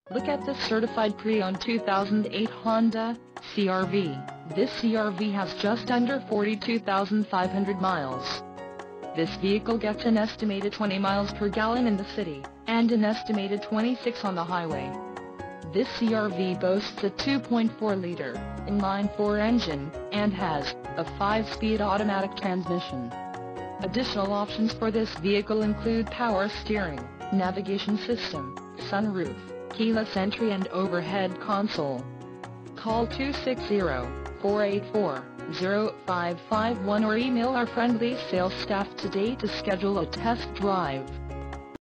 Look at this certified pre-owned 2008 Honda CR-V. This CR-V has just under 42,500 miles. This vehicle gets an estimated 20 miles per gallon in the city, and an estimated 26 on the highway. This CR-V boasts a 2.4-liter inline-4 engine, and has a 5-speed automatic transmission. Additional options for this vehicle include power steering, navigation system, sunroof, keyless entry and overhead console. Call 260-484-0551 or email our friendly sales staff today to schedule a test drive.